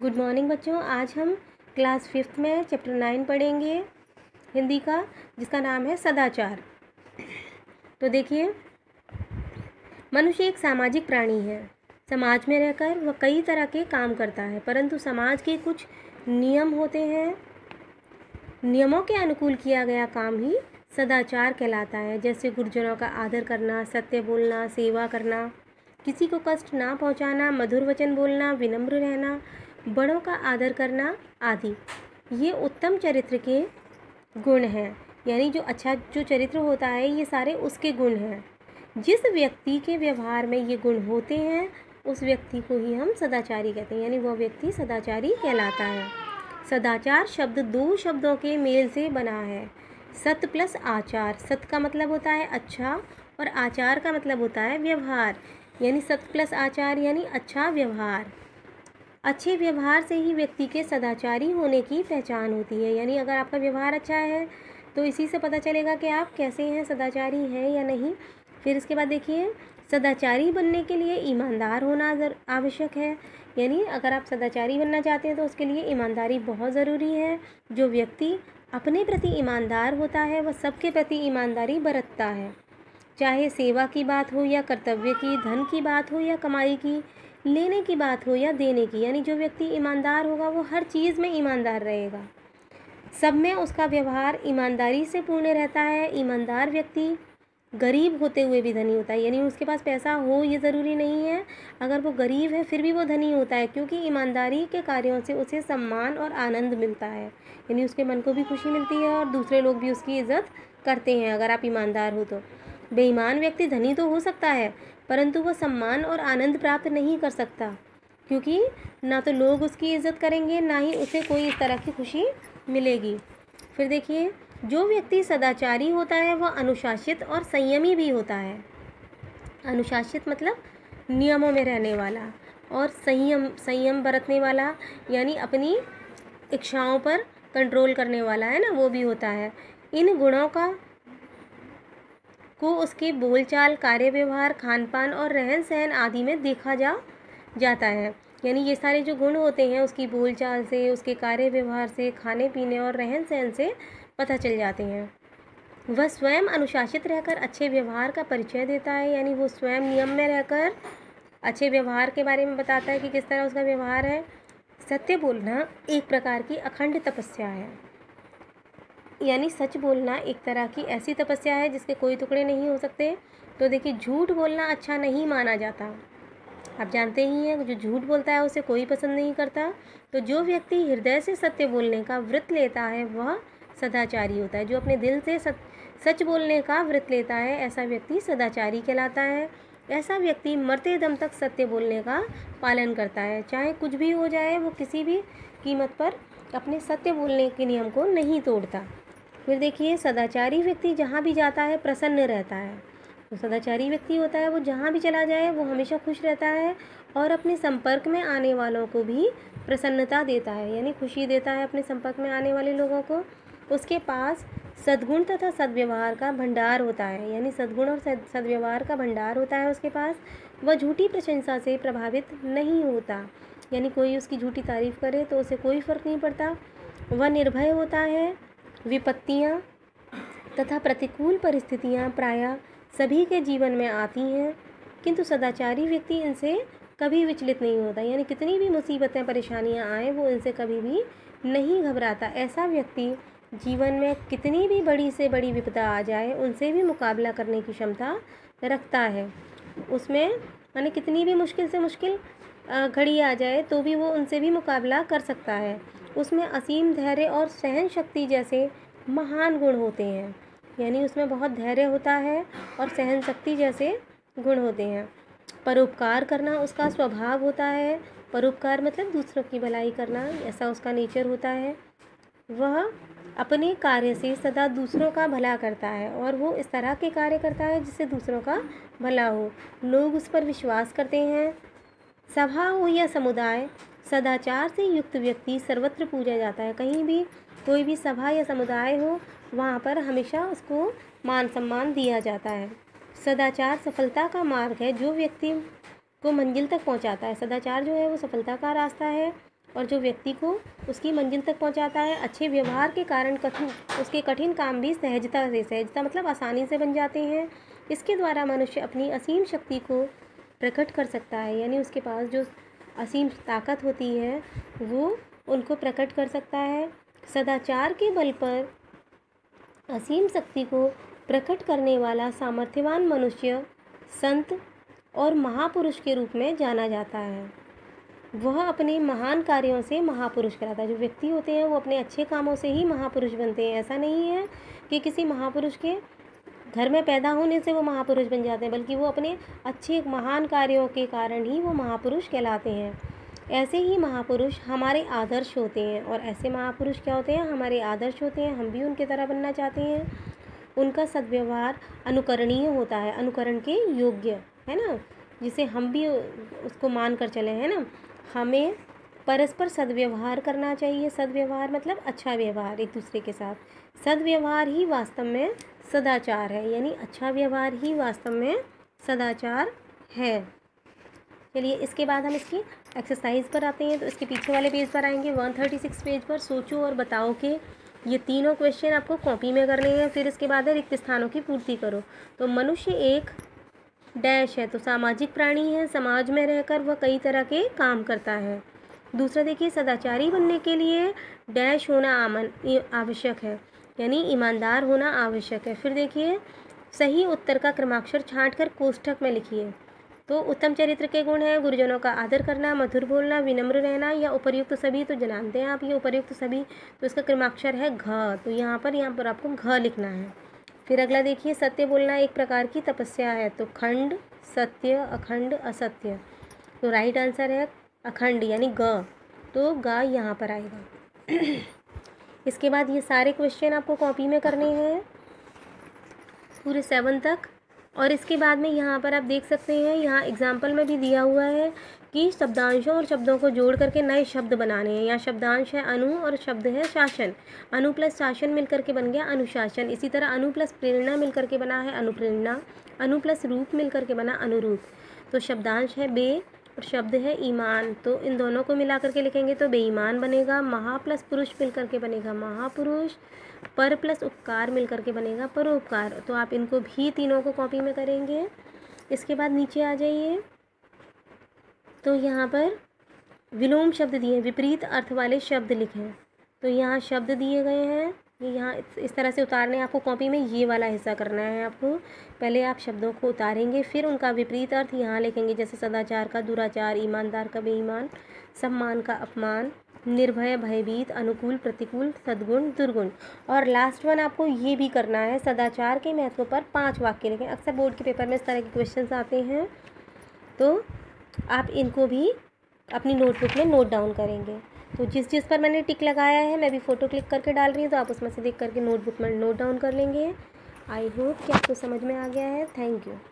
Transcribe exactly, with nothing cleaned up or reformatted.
Good morning बच्चों। आज हम क्लास फिफ्थ में चैप्टर नाइन पढ़ेंगे हिंदी का, जिसका नाम है सदाचार। तो देखिए, मनुष्य एक सामाजिक प्राणी है। समाज में रहकर वह कई तरह के काम करता है, परंतु समाज के कुछ नियम होते हैं। नियमों के अनुकूल किया गया काम ही सदाचार कहलाता है। जैसे गुरुजनों का आदर करना, सत्य बोलना, सेवा करना, किसी को कष्ट ना पहुंचाना, मधुर वचन बोलना, विनम्र रहना, बड़ों का आदर करना आदि। ये उत्तम चरित्र के गुण हैं। यानी जो अच्छा जो चरित्र होता है, ये सारे उसके गुण हैं। जिस व्यक्ति के व्यवहार में ये गुण होते हैं, उस व्यक्ति को ही हम सदाचारी कहते हैं। यानी वह व्यक्ति सदाचारी कहलाता है। सदाचार शब्द दो शब्दों के मेल से बना है, सत प्लस आचार। सत का मतलब होता है अच्छा, और आचार का मतलब होता है व्यवहार। यानी सत प्लस आचार यानी अच्छा व्यवहार। अच्छे व्यवहार से ही व्यक्ति के सदाचारी होने की पहचान होती है। यानी अगर आपका व्यवहार अच्छा है तो इसी से पता चलेगा कि आप कैसे हैं, सदाचारी हैं या नहीं। फिर इसके बाद देखिए, सदाचारी बनने के लिए ईमानदार होना आवश्यक है। यानी अगर आप सदाचारी बनना चाहते हैं तो उसके लिए ईमानदारी बहुत ज़रूरी है। जो व्यक्ति अपने प्रति ईमानदार होता है, वह सबके प्रति ईमानदारी बरतता है। चाहे सेवा की बात हो या कर्तव्य की, धन की बात हो या कमाई की, लेने की बात हो या देने की। यानी जो व्यक्ति ईमानदार होगा वो हर चीज़ में ईमानदार रहेगा। सब में उसका व्यवहार ईमानदारी से पूर्ण रहता है। ईमानदार व्यक्ति गरीब होते हुए भी धनी होता है। यानी उसके पास पैसा हो ये ज़रूरी नहीं है, अगर वो गरीब है फिर भी वो धनी होता है, क्योंकि ईमानदारी के कार्यों से उसे सम्मान और आनंद मिलता है। यानी उसके मन को भी खुशी मिलती है और दूसरे लोग भी उसकी इज़्ज़त करते हैं अगर आप ईमानदार हो तो। बेईमान व्यक्ति धनी तो हो सकता है, परंतु वह सम्मान और आनंद प्राप्त नहीं कर सकता, क्योंकि ना तो लोग उसकी इज़्ज़त करेंगे, ना ही उसे कोई इस तरह की खुशी मिलेगी। फिर देखिए, जो व्यक्ति सदाचारी होता है वह अनुशासित और संयमी भी होता है। अनुशासित मतलब नियमों में रहने वाला, और संयम संयम बरतने वाला, यानी अपनी इच्छाओं पर कंट्रोल करने वाला है ना, वो भी होता है। इन गुणों का को उसके बोलचाल, कार्य व्यवहार, खान पान और रहन सहन आदि में देखा जा जाता है। यानी ये सारे जो गुण होते हैं उसकी बोलचाल से, उसके कार्य व्यवहार से, खाने पीने और रहन सहन से पता चल जाते हैं। वह स्वयं अनुशासित रहकर अच्छे व्यवहार का परिचय देता है। यानी वो स्वयं नियम में रहकर अच्छे व्यवहार के बारे में बताता है कि किस तरह उसका व्यवहार है। सत्य बोलना एक प्रकार की अखंड तपस्या है। यानी सच बोलना एक तरह की ऐसी तपस्या है जिसके कोई टुकड़े नहीं हो सकते। तो देखिए, झूठ बोलना अच्छा नहीं माना जाता। आप जानते ही हैं, जो झूठ बोलता है उसे कोई पसंद नहीं करता। तो जो व्यक्ति हृदय से सत्य बोलने का व्रत लेता है वह सदाचारी होता है। जो अपने दिल से सच बोलने का व्रत लेता है, ऐसा व्यक्ति सदाचारी कहलाता है। ऐसा व्यक्ति मरते दम तक सत्य बोलने का पालन करता है। चाहे कुछ भी हो जाए, वो किसी भी कीमत पर अपने सत्य बोलने के नियम को नहीं तोड़ता। फिर देखिए, सदाचारी व्यक्ति जहाँ भी जाता है प्रसन्न रहता है। तो सदाचारी व्यक्ति होता है वो जहाँ भी चला जाए वो हमेशा खुश रहता है, और अपने संपर्क में आने वालों को भी प्रसन्नता देता है। यानी खुशी देता है अपने संपर्क में आने वाले लोगों को। उसके पास सद्गुण तथा सद्व्यवहार का भंडार होता है। यानी सद्गुण और सद्व्यवहार का भंडार होता है उसके पास। वह झूठी प्रशंसा से प्रभावित नहीं होता। यानी कोई उसकी झूठी तारीफ करे तो उसे कोई फ़र्क नहीं पड़ता। वह निर्भय होता है। विपत्तियाँ तथा प्रतिकूल परिस्थितियाँ प्रायः सभी के जीवन में आती हैं, किंतु सदाचारी व्यक्ति इनसे कभी विचलित नहीं होता। यानी कितनी भी मुसीबतें परेशानियाँ आए, वो इनसे कभी भी नहीं घबराता। ऐसा व्यक्ति जीवन में कितनी भी बड़ी से बड़ी विपदा आ जाए, उनसे भी मुकाबला करने की क्षमता रखता है। उसमें यानी कितनी भी मुश्किल से मुश्किल घड़ी आ जाए तो भी वो उनसे भी मुकाबला कर सकता है। उसमें असीम धैर्य और सहन शक्ति जैसे महान गुण होते हैं। यानी उसमें बहुत धैर्य होता है और सहन शक्ति जैसे गुण होते हैं। परोपकार करना उसका स्वभाव होता है। परोपकार मतलब दूसरों की भलाई करना, ऐसा उसका नेचर होता है। वह अपने कार्य से सदा दूसरों का भला करता है, और वो इस तरह के कार्य करता है जिससे दूसरों का भला हो। लोग उस पर विश्वास करते हैं। सभा हो या समुदाय, सदाचार से युक्त व्यक्ति सर्वत्र पूजा जाता है। कहीं भी कोई भी सभा या समुदाय हो, वहाँ पर हमेशा उसको मान सम्मान दिया जाता है। सदाचार सफलता का मार्ग है जो व्यक्ति को मंजिल तक पहुँचाता है। सदाचार जो है वो सफलता का रास्ता है। और जो व्यक्ति को उसकी मंजिल तक पहुंचाता है। अच्छे व्यवहार के कारण कठिन उसके कठिन काम भी सहजता से सहजता मतलब आसानी से बन जाते हैं। इसके द्वारा मनुष्य अपनी असीम शक्ति को प्रकट कर सकता है, यानी उसके पास जो असीम ताकत होती है वो उनको प्रकट कर सकता है। सदाचार के बल पर असीम शक्ति को प्रकट करने वाला सामर्थ्यवान मनुष्य संत और महापुरुष के रूप में जाना जाता है। वह अपने महान कार्यों से महापुरुष कहलाता है। जो व्यक्ति होते हैं वो अपने अच्छे कामों से ही महापुरुष बनते हैं। ऐसा नहीं है कि किसी महापुरुष के घर में पैदा होने से वो महापुरुष बन जाते हैं, बल्कि वो अपने अच्छे महान कार्यों के कारण ही वो महापुरुष कहलाते हैं। ऐसे ही महापुरुष हमारे आदर्श होते हैं, और ऐसे महापुरुष क्या होते हैं? हमारे आदर्श होते हैं। हम भी उनकी तरह बनना चाहते हैं। उनका सद्व्यवहार अनुकरणीय होता है, अनुकरण के योग्य, है ना, जिसे हम भी उसको मान कर चले, है ना। हमें परस्पर सद्व्यवहार करना चाहिए। सद्व्यवहार मतलब अच्छा व्यवहार एक दूसरे के साथ। सद्व्यवहार ही वास्तव में सदाचार है, यानी अच्छा व्यवहार ही वास्तव में सदाचार है। चलिए इसके बाद हम इसकी एक्सरसाइज पर आते हैं। तो इसके पीछे वाले पेज पर आएंगे, एक सौ छत्तीस पेज पर। सोचो और बताओ कि ये तीनों क्वेश्चन आपको कॉपी में करने हैं। फिर इसके बाद है रिक्त स्थानों की पूर्ति करो। तो मनुष्य एक डैश है, तो सामाजिक प्राणी है। समाज में रहकर वह कई तरह के काम करता है। दूसरा देखिए, सदाचारी बनने के लिए डैश होना आमन आवश्यक है, यानी ईमानदार होना आवश्यक है। फिर देखिए, सही उत्तर का क्रमाक्षर छांट कर कोष्ठक में लिखिए। तो उत्तम चरित्र के गुण हैं गुरुजनों का आदर करना, मधुर बोलना, विनम्र रहना, या उपर्युक्त सभी। तो जानते हैं आप ये उपर्युक्त सभी, तो इसका क्रमाक्षर है घ। तो यहाँ पर यहाँ पर आपको घ लिखना है। फिर अगला देखिए, सत्य बोलना एक प्रकार की तपस्या है। तो खंड, सत्य, अखंड, असत्य। तो राइट आंसर है अखंड, यानी ग। तो ग यहाँ पर आएगा। इसके बाद ये सारे क्वेश्चन आपको कॉपी में करने हैं पूरे सेवन तक। और इसके बाद में यहाँ पर आप देख सकते हैं, यहाँ एग्जाम्पल में भी दिया हुआ है कि शब्दांशों और शब्दों को जोड़ करके नए शब्द बनाने हैं। यहाँ शब्दांश है अनु और शब्द है शासन। अनु प्लस शासन मिलकर के बन गया अनुशासन। इसी तरह अनु प्लस प्रेरणा मिलकर के बना है अनुप्रेरणा। अनु प्लस रूप मिलकर के बना अनुरूप। तो शब्दांश है बे और शब्द है ईमान, तो इन दोनों को मिला करके लिखेंगे तो बेईमान बनेगा। महा प्लस पुरुष मिलकर के बनेगा महापुरुष। पर प्लस उपकार मिलकर के बनेगा परोपकार। तो आप इनको भी तीनों को कॉपी में करेंगे। इसके बाद नीचे आ जाइए, तो यहाँ पर विलोम शब्द दिए, विपरीत अर्थ वाले शब्द लिखें। तो यहाँ शब्द दिए गए हैं, ये यहाँ इस तरह से उतारने आपको कॉपी में ये वाला हिस्सा करना है। आपको पहले आप शब्दों को उतारेंगे, फिर उनका विपरीत अर्थ यहाँ लिखेंगे। जैसे सदाचार का दुराचार, ईमानदार का बेईमान, सम्मान का अपमान, निर्भय भयभीत, अनुकूल प्रतिकूल, सद्गुण दुर्गुण। और लास्ट वन आपको ये भी करना है, सदाचार के महत्व पर पांच वाक्य लिखें। अक्सर बोर्ड के पेपर में इस तरह के क्वेश्चंस आते हैं, तो आप इनको भी अपनी नोटबुक में नोट डाउन करेंगे। तो जिस जिस पर मैंने टिक लगाया है मैं भी फ़ोटो क्लिक करके डाल रही हूँ, तो आप उसमें से देख करके नोटबुक में नोट डाउन कर लेंगे। आई होप कि आपको समझ में आ गया है। Thank you.